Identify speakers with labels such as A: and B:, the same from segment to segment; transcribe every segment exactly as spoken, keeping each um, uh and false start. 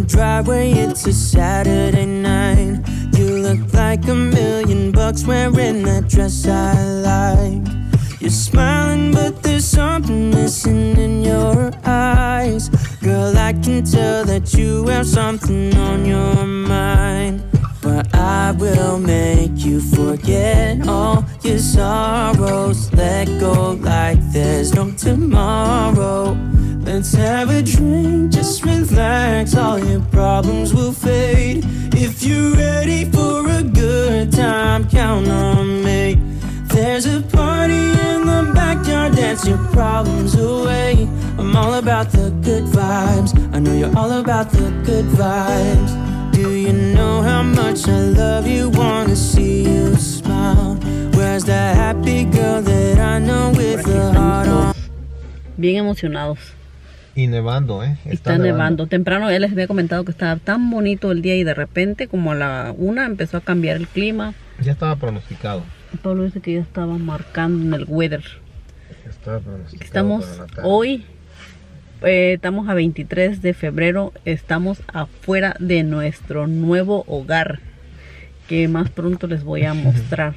A: driveway, it's a Saturday night. You look like a million bucks wearing that dress I like. You're smiling but there's something missing in your eyes. Girl, I can tell that you have something on your mind. But I will make you forget all your sorrows. Let go like there's no tomorrow. Let's have a drink, just relax, all your problems will fade. If you're ready for a good time, count on me. There's a party in the backyard, dance your problems away. I'm all about the good vibes, I know you're all about the good vibes. Do you know how much I love you, wanna see you smile? Where's that happy girl that I know with the heart on?
B: Bien emocionados.
C: Y nevando, ¿eh?
B: Está, está nevando. nevando. Temprano él les había comentado que estaba tan bonito el día y de repente, como a la una, empezó a cambiar el clima.
C: Ya estaba pronosticado.
B: Pablo dice que ya estaba marcando en el weather.
C: Estaba pronosticado.
B: Estamos hoy, eh, estamos a veintitrés de febrero, estamos afuera de nuestro nuevo hogar, que más pronto les voy a mostrar.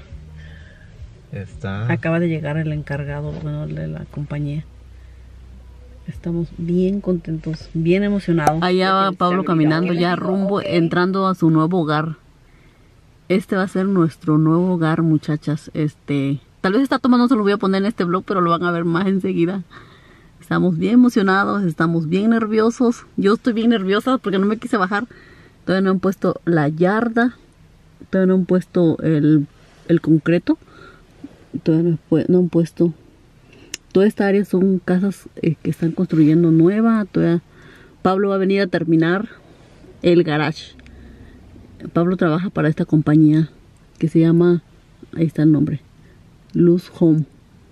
C: Está.
B: Acaba de llegar el encargado, bueno, de la compañía. Estamos bien contentos, bien emocionados. Allá va Pablo caminando ya rumbo, entrando a su nuevo hogar. Este va a ser nuestro nuevo hogar, muchachas. Este, tal vez esta toma no se lo voy a poner en este vlog, pero lo van a ver más enseguida. Estamos bien emocionados, estamos bien nerviosos. Yo estoy bien nerviosa porque no me quise bajar. Todavía no han puesto la yarda. Todavía no han puesto el, el concreto. Todavía no, no han puesto... Toda esta área son casas eh, que están construyendo nueva. Todavía Pablo va a venir a terminar el garage. Pablo trabaja para esta compañía que se llama, ahí está el nombre, Luz Home.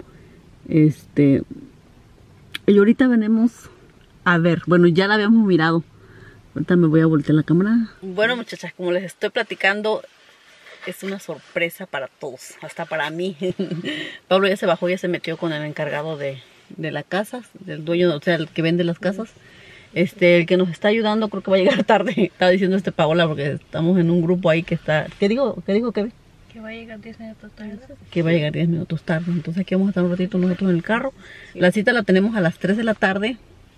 B: Este, y ahorita venimos a ver, bueno, ya la habíamos mirado. Ahorita me voy a voltear la cámara. Bueno, muchachas, como les estoy platicando, es una sorpresa para todos, hasta para mí. Pablo ya se bajó, ya se metió con el encargado de, de la casa, del dueño, o sea, el que vende las casas. Este, el que nos está ayudando creo que va a llegar tarde. Estaba diciendo este Paola porque estamos en un grupo ahí que está... ¿Qué digo? ¿Qué digo, Kevin?
D: Que va a llegar diez minutos tarde.
B: Que va a llegar diez minutos tarde. Entonces aquí vamos a estar un ratito nosotros en el carro. Sí. La cita la tenemos a las tres de la tarde.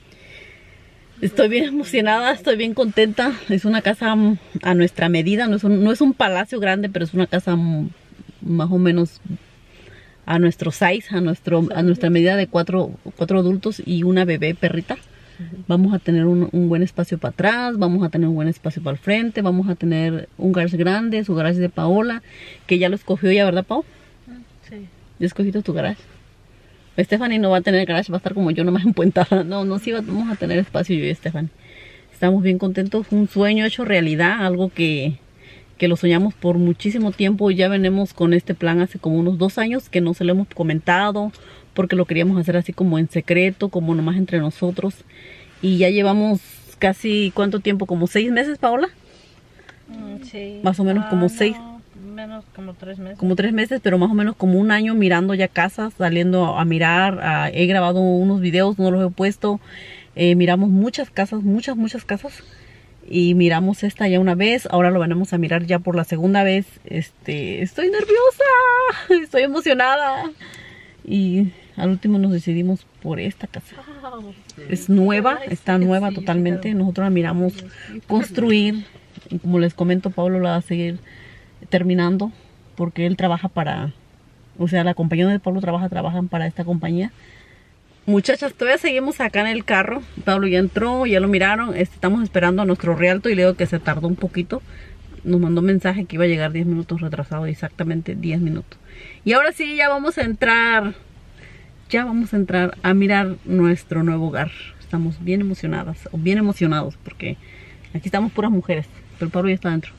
B: Estoy bien emocionada, estoy bien contenta. Es una casa a nuestra medida. No es un, no es un palacio grande, pero es una casa más o menos a nuestro size, a, nuestro, a nuestra medida de cuatro, cuatro adultos y una bebé perrita. Vamos a tener un, un buen espacio para atrás, vamos a tener un buen espacio para el frente, vamos a tener un garage grande, su garage de Paola, que ya lo escogió ya, ¿verdad, Pau?
D: Sí.
B: ¿Ya escogiste tu garage? Stephanie no va a tener garage, va a estar como yo nomás empuentada. No, no, sí vamos a tener espacio yo y Stephanie. Estamos bien contentos, un sueño hecho realidad, algo que, que lo soñamos por muchísimo tiempo. Ya venimos con este plan hace como unos dos años que no se lo hemos comentado, porque lo queríamos hacer así como en secreto, como nomás entre nosotros. Y ya llevamos casi, ¿cuánto tiempo? ¿Como seis meses, Paola?
D: Mm, sí.
B: Más o menos
D: ah,
B: como seis.
D: No, menos como tres meses.
B: Como tres meses, pero más o menos como un año mirando ya casas, saliendo a mirar. A, he grabado unos videos, no los he puesto. Eh, miramos muchas casas, muchas, muchas casas. Y miramos esta ya una vez, ahora lo venimos a mirar ya por la segunda vez. Este, estoy nerviosa, estoy emocionada. Y al último nos decidimos por esta casa. Es nueva, está nueva totalmente. Nosotros la miramos construir. Y como les comento, Pablo la va a seguir terminando porque él trabaja para, o sea, la compañía de Pablo trabaja, trabajan para esta compañía. Muchachas, todavía seguimos acá en el carro. Pablo ya entró, ya lo miraron. Estamos esperando a nuestro realto y le digo que se tardó un poquito. Nos mandó un mensaje que iba a llegar diez minutos retrasado, exactamente diez minutos. Y ahora sí, ya vamos a entrar. Ya vamos a entrar a mirar nuestro nuevo hogar. Estamos bien emocionadas, o bien emocionados, porque aquí estamos puras mujeres. Pero Pablo ya está adentro.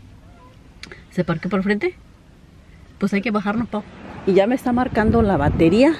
B: ¿Se parqueó por el frente? Pues hay que bajarnos, Pau. Y ya me está marcando la batería.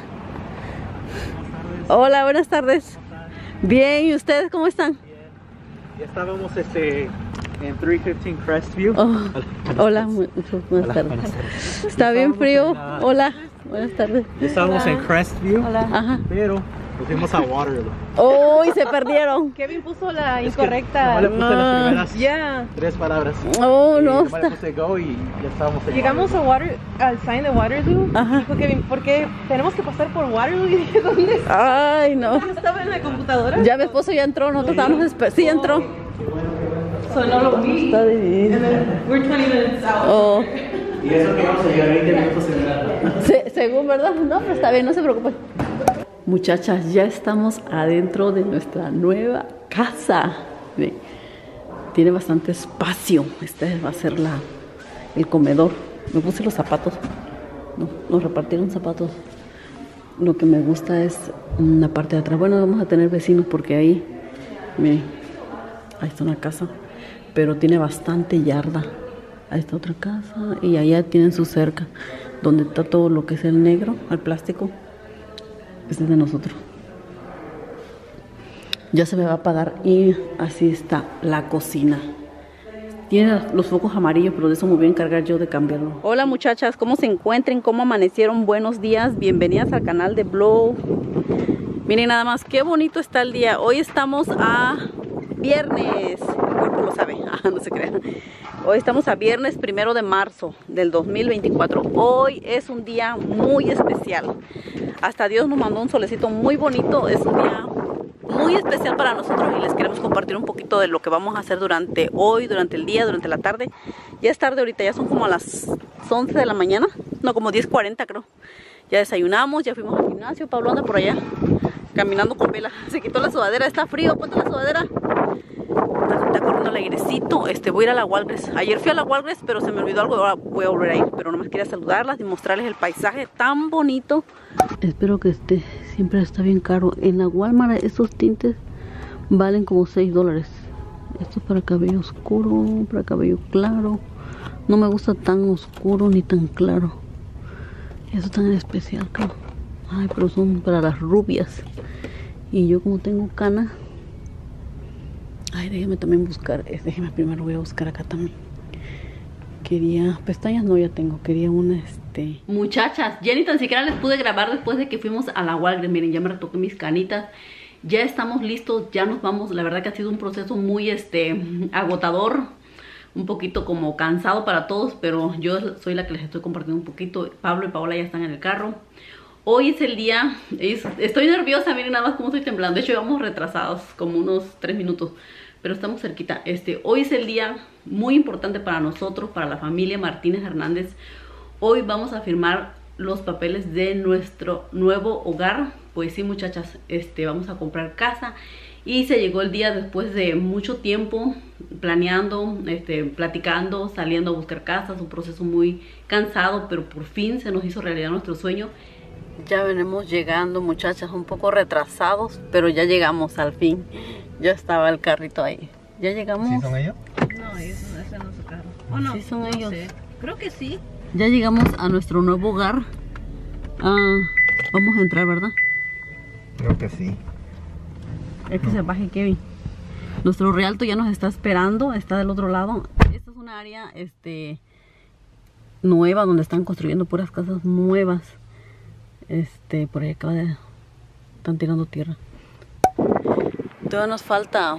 B: Hola, buenas tardes. Bien, ¿y ustedes cómo están?
E: Bien. Ya estábamos este, en trescientos quince Crestview.
B: Oh, hola, buenas, buenas,
E: hola,
B: tardes.
E: buenas tardes.
B: Está bien frío. En, uh, hola, buenas tardes.
E: Ya estábamos hola. en Crestview,
B: hola. Ajá.
E: pero Nos fuimos a Waterloo.
B: ¡Oh! Y se perdieron.
D: Kevin puso la
E: Es que
D: incorrecta.
E: nomás le puse
B: Ah,
E: las primeras
D: Ya.
E: tres palabras.
B: Oh,
E: Y
B: no,
E: nomás
B: está.
E: le puse go y ya estábamos en
D: Llegamos a Water, al sign de Waterloo.
B: Ajá.
D: Dijo Kevin, ¿por qué tenemos que pasar por Waterloo? Y dije, ¿dónde está?
B: Ay, no.
D: Estaba en la computadora.
B: Ya mi esposo ya entró, nosotros estábamos esperando. Sí, entró.
D: So, no lo vi.
B: Está dividido.
D: And then we're twenty minutes out.
B: Oh,
E: Y eso que vamos a llegar veinte minutos en nada.
B: se- según, ¿verdad? No, pero está bien, no se preocupen. Muchachas, ya estamos adentro de nuestra nueva casa. Miren, tiene bastante espacio. Este va a ser la, el comedor. Me puse los zapatos. No, nos repartieron zapatos. Lo que me gusta es una parte de atrás. Bueno, vamos a tener vecinos porque ahí, miren, ahí está una casa, pero tiene bastante yarda. Ahí está otra casa y allá tienen su cerca, donde está todo lo que es el negro, el plástico. Este es de nosotros. Ya se me va a apagar y así está la cocina. Tiene los focos amarillos, pero de eso me voy a encargar yo de cambiarlo. Hola muchachas, ¿cómo se encuentran? ¿Cómo amanecieron? Buenos días, bienvenidas al canal de Blow. Miren nada más, qué bonito está el día. Hoy estamos a viernes, el cuerpo lo sabe, ah, no se crean. Hoy estamos a viernes primero de marzo del dos mil veinticuatro. Hoy es un día muy especial. Hasta Dios nos mandó un solecito muy bonito. Es un día muy especial para nosotros y les queremos compartir un poquito de lo que vamos a hacer durante hoy, durante el día, durante la tarde. Ya es tarde ahorita, ya son como a las once de la mañana, no, como diez cuarenta creo. Ya desayunamos, ya fuimos al gimnasio. Pablo anda por allá caminando con vela. Se quitó la sudadera, está frío, ponte la sudadera. Está, está corriendo el airecito. Este, voy a ir a la Walgreens. Ayer fui a la Walgreens, pero se me olvidó algo. Ahora voy a volver a ir. Pero nomás quería saludarlas y mostrarles el paisaje tan bonito. Espero que esté. Siempre está bien caro. En la Walmart esos tintes valen como seis dólares. Esto es para cabello oscuro, para cabello claro. No me gusta tan oscuro ni tan claro. Eso tan en especial, creo. Ay, pero son para las rubias. Y yo como tengo cana. Ay, déjeme también buscar. Déjeme primero, voy a buscar acá también. Quería, pestañas no, ya tengo. Quería una, este... Muchachas, ya ni tan siquiera les pude grabar después de que fuimos a la Walgreens. Miren, ya me retoqué mis canitas. Ya estamos listos, ya nos vamos. La verdad que ha sido un proceso muy, este, agotador. Un poquito como cansado para todos, pero yo soy la que les estoy compartiendo un poquito. Pablo y Paola ya están en el carro. Hoy es el día, es, estoy nerviosa, miren nada más cómo estoy temblando. De hecho, vamos retrasados como unos tres minutos, pero estamos cerquita. Este, hoy es el día muy importante para nosotros, para la familia Martínez Hernández. Hoy vamos a firmar los papeles de nuestro nuevo hogar. Pues sí, muchachas, este, vamos a comprar casa. Y se llegó el día después de mucho tiempo planeando, este, platicando, saliendo a buscar casas. Un proceso muy cansado, pero por fin se nos hizo realidad nuestro sueño. Ya venimos llegando, muchachas, un poco retrasados, pero ya llegamos al fin. Ya estaba el carrito ahí. ¿Ya llegamos?
C: ¿Sí son ellos?
D: No, ese no es su carro. ¿O no?
B: Sí son
D: No
B: ellos.
D: sé. Creo que sí.
B: Ya llegamos a nuestro nuevo hogar. Ah, vamos a entrar, ¿verdad?
C: Creo que sí.
B: Es que se baje Kevin. Nuestro realto ya nos está esperando, está del otro lado. Esta es una área este, nueva donde están construyendo puras casas nuevas. Este, por ahí acaba de... están tirando tierra. Todavía nos falta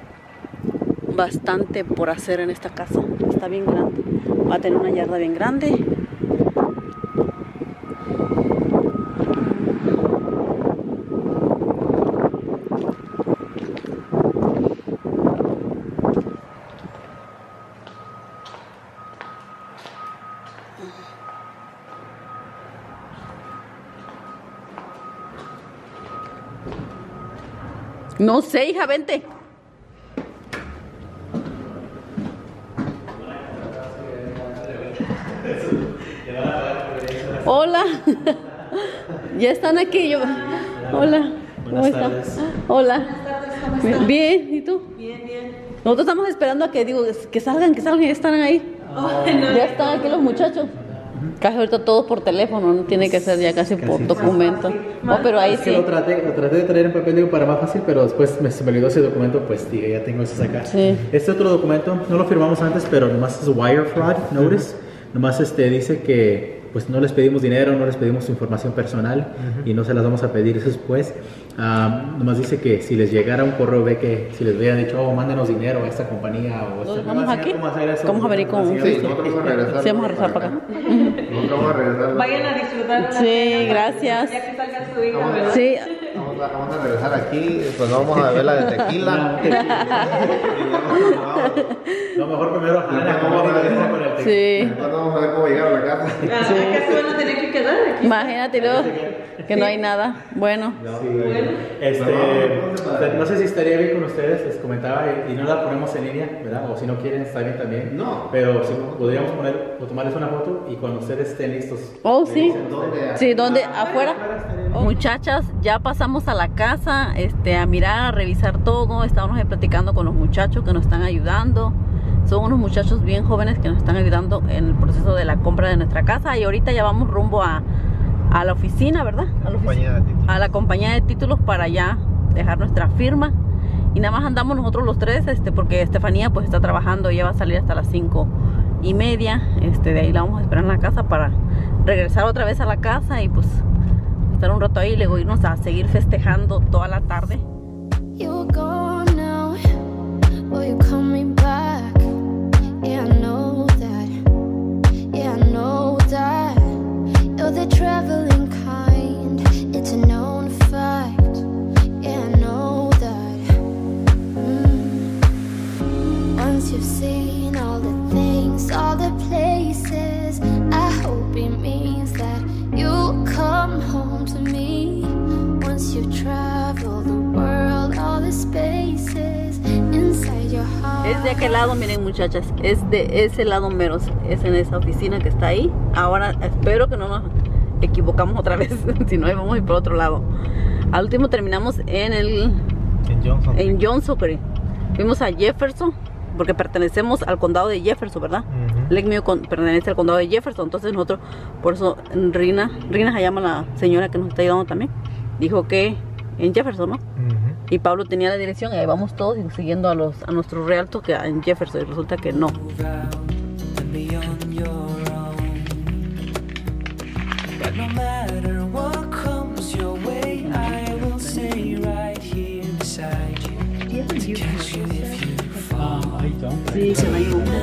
B: bastante por hacer en esta casa. Está bien grande. Va a tener una yarda bien grande. No sé, hija, vente. Hola. Ya están aquí. Yo... Hola. ¿Cómo estás? Hola. Bien, ¿y tú?
D: Bien, bien.
B: Nosotros estamos esperando a que digo que salgan, que salgan, ya están ahí.
D: Oh, no.
B: Ya están aquí los muchachos. Casi ahorita todo por teléfono, no tiene que ser ya casi, casi por documento. Oh, pero ahí
E: es
B: sí.
E: que lo traté, lo traté de traer en papel digo, para más fácil, pero después me, se me olvidó ese documento, pues dije, ya tengo eso acá.
B: Sí.
E: Este otro documento, no lo firmamos antes, pero nomás es Wire Fraud Notice. Uh-huh. Nomás este, dice que pues no les pedimos dinero, no les pedimos su información personal uh-huh. y no se las vamos a pedir después. Um, nomás dice que si les llegara un correo, ve que si les hubieran dicho, oh, mándenos dinero a esta compañía o esta,
B: ¿vamos aquí?
E: ¿Cómo hacer eso?
B: Vamos a venir con un
C: Sí, nosotros vamos a regresar.
B: Sí, vamos a regresar para acá.
C: Nosotros vamos a regresar.
D: Vayan a disfrutar.
B: Sí, gracias.
D: Ya que salga su hija.
B: Sí.
C: Vamos a, vamos a regresar aquí, pues vamos a beber la de tequila.
E: No, mejor primero a con el tequila.
B: Sí.
C: Después vamos a ver cómo llegar a la casa.
D: Ah, acá se van a tener que quedar aquí.
B: Imagínate luego que no hay nada. Bueno.
E: Sí. Bueno. Este, no sé si estaría bien con ustedes, les comentaba, y, y no la ponemos en línea, ¿verdad? O si no quieren, está bien también.
C: No.
E: Pero si podríamos poner o tomarles una foto y cuando ustedes estén listos.
B: Oh, sí.
C: ¿Dónde?
B: Sí, ¿dónde? ¿Afuera? Oh. Muchachas, ya pasamos a la casa este, a mirar, a revisar todo. Estábamos ahí platicando con los muchachos que nos están ayudando. Son unos muchachos bien jóvenes que nos están ayudando en el proceso de la compra de nuestra casa. Y ahorita ya vamos rumbo a, a la oficina, ¿verdad? A la,
C: compañía de títulos.
B: a la compañía de títulos para ya dejar nuestra firma. Y nada más andamos nosotros los tres, este, porque Estefanía pues está trabajando. Ella va a salir hasta las cinco y media. Este, de ahí la vamos a esperar en la casa para regresar otra vez a la casa y pues estar un rato ahí y luego irnos a seguir festejando toda la tarde.
F: You're gone now, or you're coming back. Yeah, I know that. Yeah, I know that. You're the traveling kind. It's a known fact. Yeah, I know that. Mm. Once you've seen all the things, all the places, I hope it means that you'll come home to me. Once you've traveled the world, all the spaces inside your heart.
B: Es de aquel lado, miren muchachas, es de ese lado meros, es en esa oficina que está ahí. Ahora espero que no nos equivocamos otra vez, si no vamos a ir por otro lado. Al último terminamos en el
C: En Johnson.
B: en Johnson. Fuimos a Jefferson porque pertenecemos al condado de Jefferson, ¿verdad?
C: Uh-huh.
B: Lake Mead pertenece al condado de Jefferson, entonces nosotros, por eso Rina, Rina se llama la señora que nos está ayudando también, dijo que en Jefferson, ¿no?
C: Uh-huh.
B: Y Pablo tenía la dirección y ahí vamos todos siguiendo a los a nuestros realtos que en Jefferson, y resulta que no. Sí, se va a ir un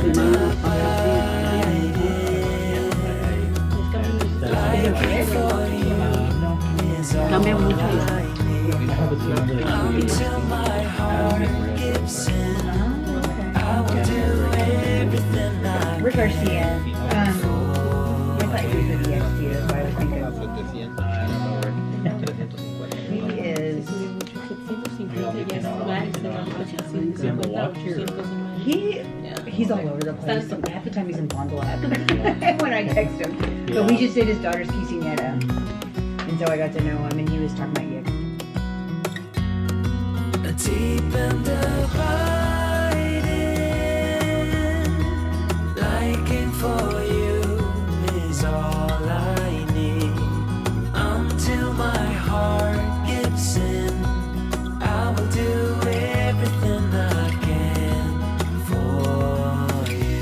B: cambia mucho.
G: Rick Garcia. Um, I thought he was with the X T, that's why I was thinking. He is. He he's all over the place. Half the time he's in Fond du Lac when I text him. But we just did his daughter's quinceañera, and so I got to know him, and he was talking about you.
A: Deep in the hiding, liking for you is all I need. Until my heart gives in, I will do everything I can for you.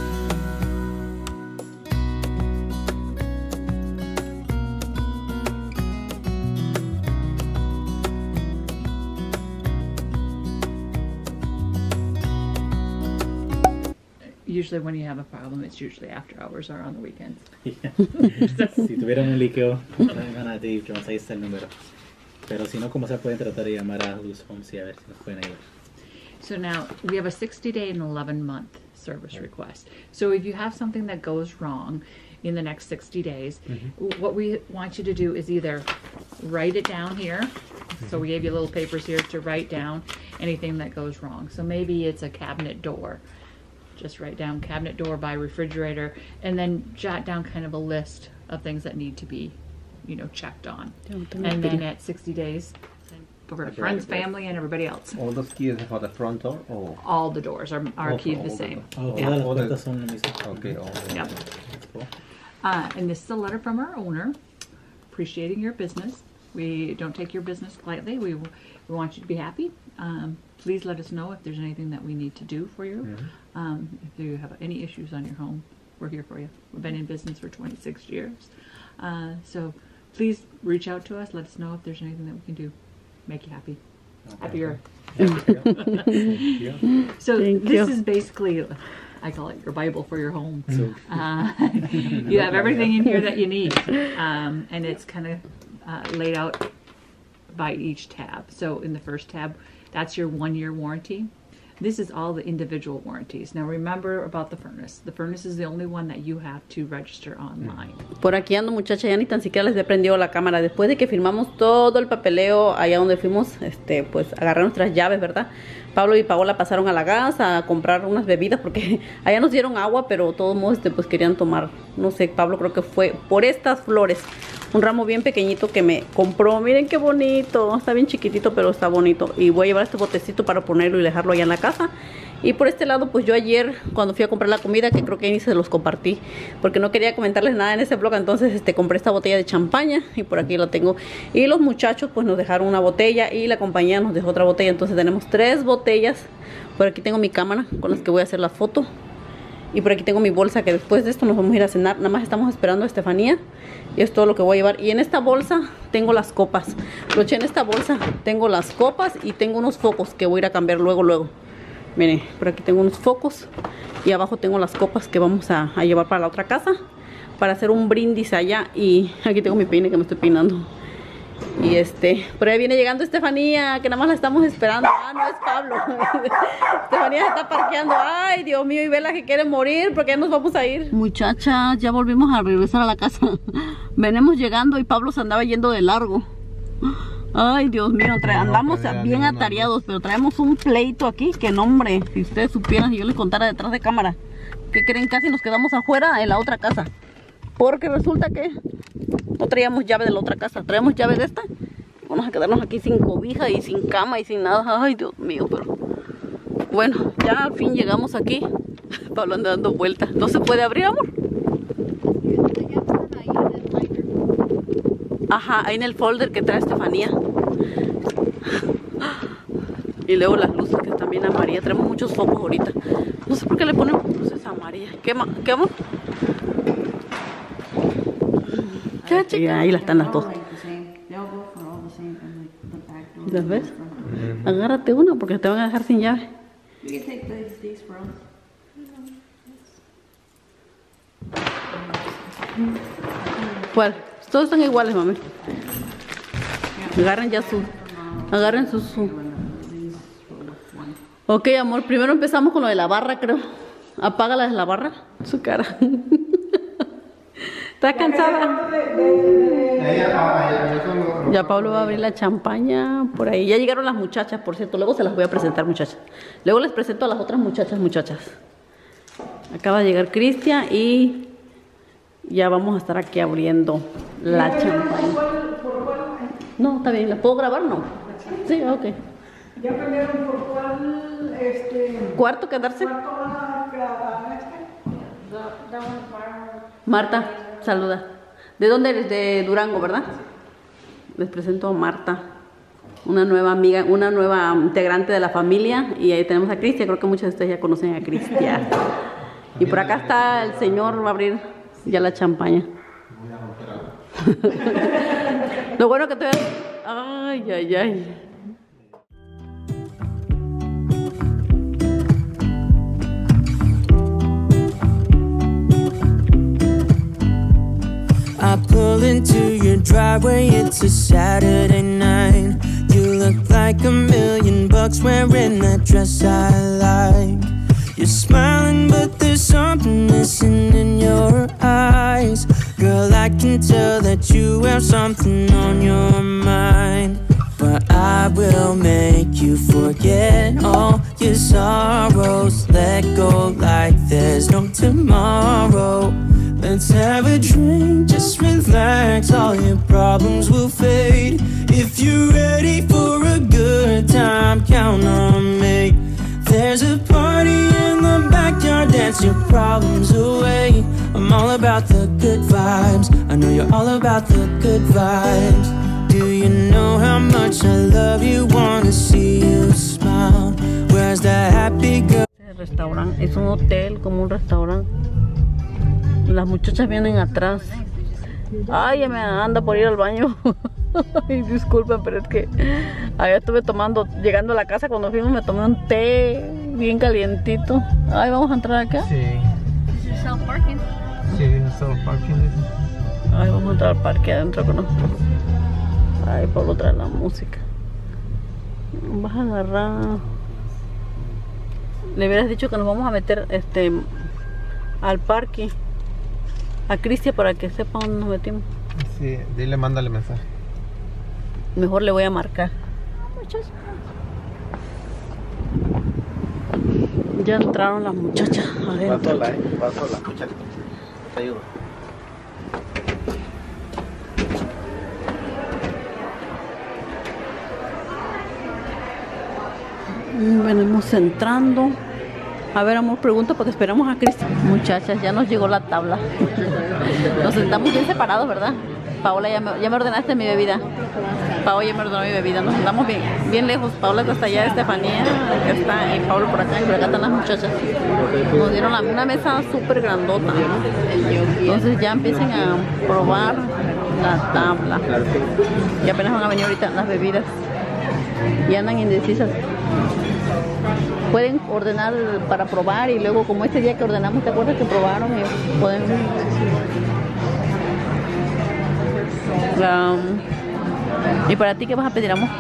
H: Usually when you have a problem, it's usually after hours or on the weekends.
E: Si tuvieran un líquido, van a decir que ahí está el número. Pero si no, ¿cómo se pueden tratar de llamar a Luz Homes y a ver si nos pueden ayudar?
H: So now we have a sixty day and eleven month service request. So if you have something that goes wrong in the next sixty days, mm-hmm. what we want you to do is either write it down here. Mm-hmm. So we gave you little papers here to write down anything that goes wrong. So maybe it's a cabinet door. Just write down cabinet door by refrigerator, and then jot down kind of a list of things that need to be, you know, checked on. And then at sixty days, for
C: Okay,
H: friends,
C: okay.
H: family, and everybody else.
C: All those keys for the front door? Or?
H: All the doors are, are
C: Also
H: keyed
C: all
H: the
C: the
H: same.
E: Oh,
H: Yeah.
E: todas las
C: All the-
E: puertas son lo mismo.
C: Okay, all the-
H: Yep.
E: That's cool.
H: Uh, and this is a letter from our owner, appreciating your business. We don't take your business lightly. We, we want you to be happy. Um, please let us know if there's anything that we need to do for you.
C: Mhm.
H: Um, if you have any issues on your home, we're here for you. We've been in business for twenty-six years. Uh, so please reach out to us. Let us know if there's anything that we can do. Make you happy. Happier. So
B: Thank
H: this
B: you.
H: is basically, I call it your Bible for your home. Uh, you have everything in here that you need. Um, and it's kind of uh, laid out by each tab. So in the first tab, that's your one year warranty. This is all the individual warranties. Now remember about the furnace. The furnace is the only one that you have to register online.
B: Por aquí ando, muchacha, ya ni tan siquiera les he prendido la cámara. Después de que firmamos todo el papeleo allá donde fuimos, este, pues agarrar nuestras llaves, ¿verdad? Pablo y Paola pasaron a la casa a comprar unas bebidas porque allá nos dieron agua, pero de todos modos este, pues querían tomar, no sé, Pablo creo que fue por estas flores. Un ramo bien pequeñito que me compró. Miren qué bonito. Está bien chiquitito, pero está bonito. Y voy a llevar este botecito para ponerlo y dejarlo allá en la casa. Y por este lado, pues yo ayer, cuando fui a comprar la comida, que creo que ni se los compartí, porque no quería comentarles nada en ese blog, entonces este compré esta botella de champaña y por aquí la tengo. Y los muchachos pues nos dejaron una botella y la compañía nos dejó otra botella. Entonces tenemos tres botellas. Por aquí tengo mi cámara con las que voy a hacer la foto. Y por aquí tengo mi bolsa, que después de esto nos vamos a ir a cenar. Nada más estamos esperando a Estefanía. Y es todo lo que voy a llevar. Y en esta bolsa tengo las copas. Roche, en esta bolsa tengo las copas y tengo unos focos que voy a ir a cambiar luego, luego. Miren, por aquí tengo unos focos. Y abajo tengo las copas que vamos a, a llevar para la otra casa, para hacer un brindis allá. Y aquí tengo mi peine que me estoy peinando. Y este, por ahí viene llegando Estefanía, que nada más la estamos esperando. Ah, no es Pablo. Estefanía se está parqueando. Ay, Dios mío, y Vela que quiere morir porque ya nos vamos a ir. Muchachas, ya volvimos a regresar a la casa. Venimos llegando y Pablo se andaba yendo de largo. Ay, Dios mío, andamos bien atareados, pero traemos un pleito aquí que no, hombre, si ustedes supieran, si yo les contara detrás de cámara, ¿qué creen? Casi nos quedamos afuera en la otra casa. Porque resulta que no traíamos llave de la otra casa, traemos llave de esta. Vamos a quedarnos aquí sin cobija y sin cama y sin nada. Ay, Dios mío, pero bueno, ya al fin llegamos aquí. Pablo anda dando vueltas. ¿No se puede abrir, amor? Ajá, ahí en el folder que trae Estefanía. Y luego las luces que están bien amarillas. Tenemos muchos focos ahorita. No sé por qué le ponen luces amarillas. ¿Qué, ¿Qué amor? ¿Qué, chica? Ahí las están las dos. ¿Las ves? Agárrate una porque te van a dejar sin llave. ¿Cuál? Todos están iguales, mami. Agarren ya su... Agarren su... su. Ok, amor. Primero empezamos con lo de la barra, creo. Apágala de la barra. Su cara. ¿Estás cansada? Ya Pablo va a abrir la champaña por ahí. Ya llegaron las muchachas, por cierto. Luego se las voy a presentar, muchachas. Luego les presento a las otras muchachas, muchachas. Acaba de llegar Cristian y ya vamos a estar aquí abriendo la champaña. No, está bien. ¿La puedo grabar? No. Sí, ok.
I: ¿Ya aprendieron por cuál este,
B: cuarto quedarse?
I: cuarto van a quedar este?
B: Marta, saluda. ¿De dónde eres? De Durango, ¿verdad? Les presento a Marta, una nueva amiga, una nueva integrante de la familia. Y ahí tenemos a Cristian. Creo que muchos de ustedes ya conocen a Cristian. Y por acá está el señor, va a abrir ya la champaña. Lo bueno que te veas. Ay, ay, ay.
A: I pull into your driveway, it's a Saturday night. You look like a million bucks wearing that dress I like. You're smiling, but there's something missing in your eyes. Girl, I can tell that you have something on your mind. But I will make you forget all your sorrows. Let go like there's no tomorrow. Let's have a drink, just relax, all your problems will fade. If you're ready for a good time, count on me. There's a party in the backyard, dance your problems away. I'm all about the good vibes, I know you're all about the good vibes. Do you know how much I love you, wanna see you smile? Where's the happy girl?
B: Este restaurante es un hotel como un restaurante. Las muchachas vienen atrás. Ay, ya me anda por ir al baño. Ay, disculpen, pero es que allá estuve tomando, llegando a la casa cuando fuimos me tomé un té bien calientito. Ay, vamos a entrar acá.
C: Sí.
B: Self parking.
C: Sí, self parking.
B: Ay, vamos a entrar al parque adentro, ¿no? Ay, Pablo trae la música. Vas a agarrar. Le hubieras dicho que nos vamos a meter este al parque a Cristian para que sepa dónde nos metimos.
C: Sí, dile, mándale mensaje.
B: Mejor le voy a marcar. Ya entraron las muchachas adentro.
C: Va sola, eh. Va sola, muchacha. Te ayudo.
B: Venimos entrando. A ver, amor, pregunta porque esperamos a Cristian. Muchachas, ya nos llegó la tabla. Nos sentamos bien separados, ¿verdad? Paola, ya me, ya me ordenaste mi bebida. Paola ya me ordenó mi bebida. Nos sentamos bien, bien lejos. Paola está hasta allá, Estefanía que está, y Pablo por acá, y por acá están las muchachas. Nos dieron la, una mesa súper grandota. Entonces ya empiecen a probar la tabla. Y apenas van a venir ahorita las bebidas. Y andan indecisas. Pueden ordenar para probar y luego como este día que ordenamos, ¿te acuerdas que probaron? Y pueden... Um, ¿Y para ti qué vas a pedir, amor?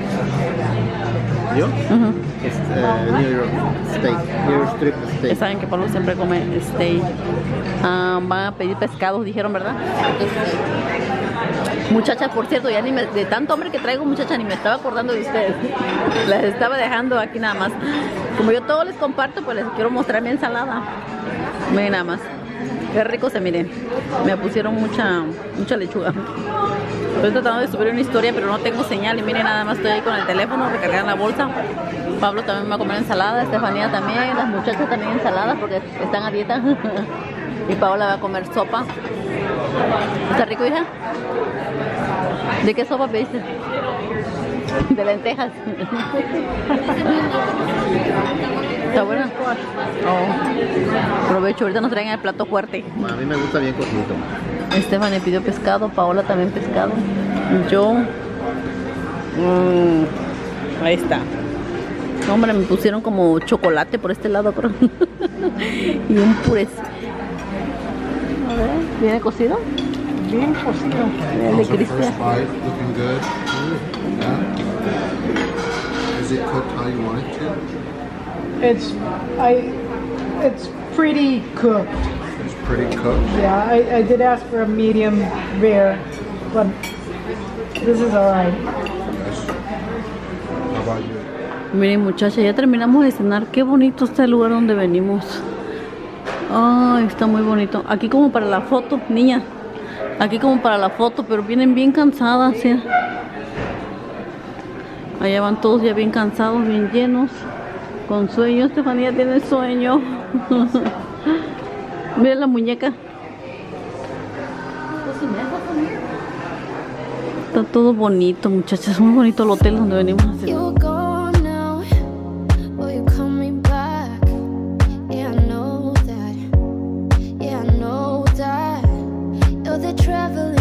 C: ¿Yo?
B: Uh-huh.
C: Este, New York steak, New York strip steak.
B: Saben que Pablo siempre come steak. Um, van a pedir pescados, dijeron, ¿verdad? Entonces, muchachas, por cierto, ya ni me, de tanto hombre que traigo, muchachas, ni me estaba acordando de ustedes. Las estaba dejando aquí nada más. Como yo todo les comparto, pues les quiero mostrar mi ensalada. Miren nada más. Qué rico se miren. Me pusieron mucha, mucha lechuga. Estoy tratando de subir una historia, pero no tengo señal. Y miren, nada más estoy ahí con el teléfono, recargando la bolsa. Pablo también va a comer ensalada, Estefanía también, las muchachas también ensalada porque están a dieta. Y Paola va a comer sopa. ¿Está rico, hija? ¿De qué sopa pediste? De lentejas. ¿Está buena? Oh. Provecho, ahorita nos traen el plato fuerte.
C: A mí me gusta bien cocido.
B: Estefania pidió pescado, Paola también pescado. Yo... Mmm, ahí está. Hombre, me pusieron como chocolate por este lado, creo. Y un puré. A ver, ¿viene cocido?
I: Bien cocido.
B: El de Cristian.
J: Looking good. Yeah. Is it cooked how you want it to?
I: It's I. It's pretty cooked.
J: It's pretty cooked.
I: Yeah, I, I did ask for a medium rare, but this is alright.
J: How about you?
B: Miren, muchachas, ya terminamos de cenar. Qué bonito está el lugar donde venimos. Ay, está muy bonito. Aquí como para la foto, niña. Aquí como para la foto, pero vienen bien cansadas, ¿sí? Allá van todos ya bien cansados, bien llenos, con sueño. Estefanía tiene sueño. Miren la muñeca. Está todo bonito, muchachas. Es muy bonito el hotel donde venimos a cenar.
F: Traveling